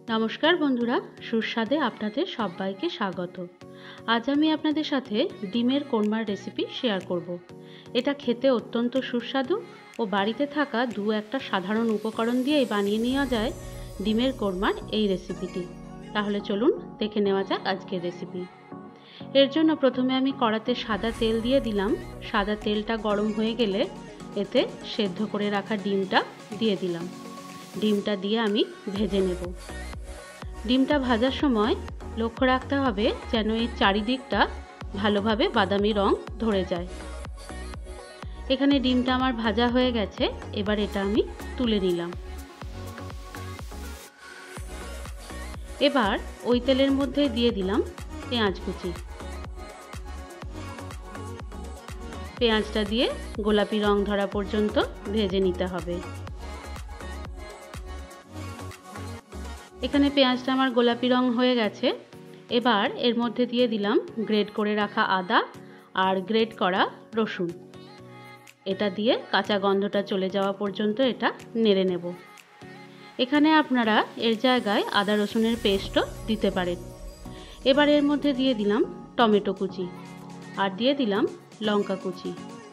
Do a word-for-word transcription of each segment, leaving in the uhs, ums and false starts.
নমস্কার বন্ধুরা, সুস্বাদে আপনাদের সবাইকে স্বাগত। আজ আমি আপনাদের সাথে ডিমের কোরমার রেসিপি শেয়ার করব। এটা খেতে অত্যন্ত সুস্বাদু ও বাড়িতে থাকা দু একটা সাধারণ উপকরণ দিয়েই বানিয়ে নেওয়া যায় ডিমের কোরমার এই রেসিপিটি। তাহলে চলুন দেখে নেওয়া যাক আজকের রেসিপি। এর জন্য প্রথমে আমি কড়াতে সাদা তেল দিয়ে দিলাম। সাদা তেলটা গরম হয়ে গেলে এতে সেদ্ধ করে রাখা ডিমটা দিয়ে দিলাম। ডিমটা দিয়ে আমি ভেজে নেব। ডিমটা ভাজার সময় লক্ষ্য রাখতে হবে যেন এর চারিদিকটা ভালোভাবে বাদামি রং ধরে যায়। এখানে ডিমটা আমার ভাজা হয়ে গেছে, এবার এটা আমি তুলে নিলাম। এবার ওই তেলের মধ্যে দিয়ে দিলাম পেঁয়াজ কুচি। পেঁয়াজটা দিয়ে গোলাপি রং ধরা পর্যন্ত ভেজে নিতে হবে। এখানে পেঁয়াজটা আমার গোলাপি রং হয়ে গেছে। এবার এর মধ্যে দিয়ে দিলাম গ্রেট করে রাখা আদা আর গ্রেট করা রসুন। এটা দিয়ে কাঁচা গন্ধটা চলে যাওয়া পর্যন্ত এটা নেড়ে নেব। এখানে আপনারা এর জায়গায় আদা রসুনের পেস্টও দিতে পারেন। এবার এর মধ্যে দিয়ে দিলাম টমেটো কুচি আর দিয়ে দিলাম লঙ্কা কুচি।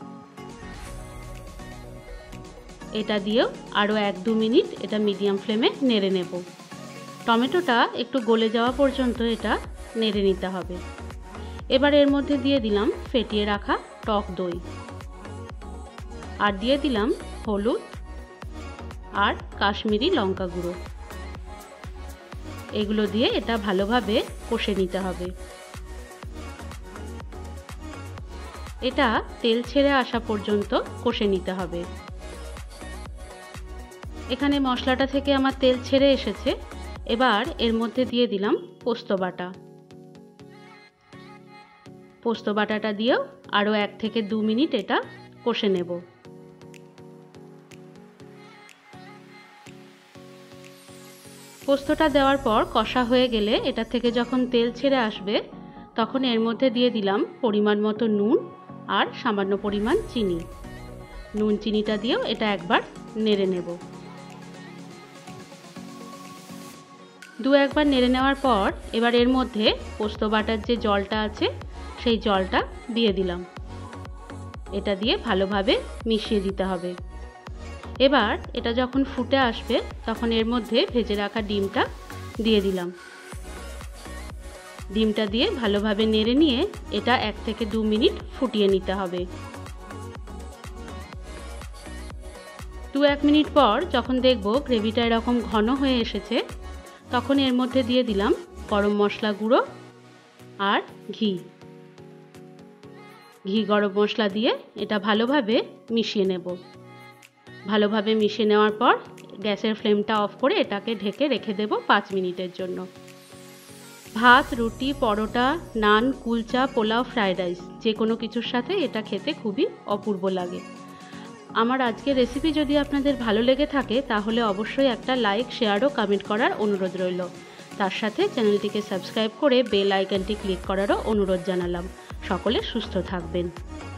এটা দিয়েও আরও এক দু মিনিট এটা মিডিয়াম ফ্লেমে নেড়ে নেব। টমেটোটা একটু গলে যাওয়া পর্যন্ত এটা নেড়ে নিতে হবে। এবার এর মধ্যে দিয়ে দিলাম ফেটিয়ে রাখা টক দই আর দিয়ে দিলাম হলুদ আর কাশ্মীরি লঙ্কা গুঁড়ো। এগুলো দিয়ে এটা ভালোভাবে কষে নিতে হবে। এটা তেল ছেড়ে আসা পর্যন্ত কষে নিতে হবে। এখানে মশলাটা থেকে আমার তেল ছেড়ে এসেছে। এবার এর মধ্যে দিয়ে দিলাম পোস্ত বাটা। পোস্ত বাটাটা দিয়েও আরও এক থেকে দু মিনিট এটা কষে নেব। পোস্তটা দেওয়ার পর কষা হয়ে গেলে এটা থেকে যখন তেল ছেড়ে আসবে তখন এর মধ্যে দিয়ে দিলাম পরিমাণ মতো নুন আর সামান্য পরিমাণ চিনি। নুন চিনিটা দিয়েও এটা একবার নেড়ে নেব। দু একবার নেড়ে নেওয়ার পর এবার এর মধ্যে পোস্ত বাটার যে জলটা আছে সেই জলটা দিয়ে দিলাম। এটা দিয়ে ভালোভাবে মিশিয়ে দিতে হবে। এবার এটা যখন ফুটে আসবে তখন এর মধ্যে ভেজে রাখা ডিমটা দিয়ে দিলাম। ডিমটা দিয়ে ভালোভাবে নেড়ে নিয়ে এটা এক থেকে দু মিনিট ফুটিয়ে নিতে হবে। দু এক মিনিট পর যখন দেখব গ্রেভিটা এরকম ঘন হয়ে এসেছে তখন এর মধ্যে দিয়ে দিলাম গরম মশলা গুঁড়ো আর ঘি। ঘি গরম মশলা দিয়ে এটা ভালোভাবে মিশিয়ে নেব। ভালোভাবে মিশিয়ে নেওয়ার পর গ্যাসের ফ্লেমটা অফ করে এটাকে ঢেকে রেখে দেব পাঁচ মিনিটের জন্য। ভাত, রুটি, পরোটা, নান, কুলচা, পোলাও, ফ্রাইড রাইস যে কোনো কিছুর সাথে এটা খেতে খুবই অপূর্ব লাগে। আমার আজকের রেসিপি যদি আপনাদের ভালো লেগে থাকে তাহলে অবশ্যই একটা লাইক, শেয়ার ও কমেন্ট করার অনুরোধ রইল। তার সাথে চ্যানেলটিকে সাবস্ক্রাইব করে বেল আইকনটি ক্লিক করারও অনুরোধ জানালাম। সকলে সুস্থ থাকবেন।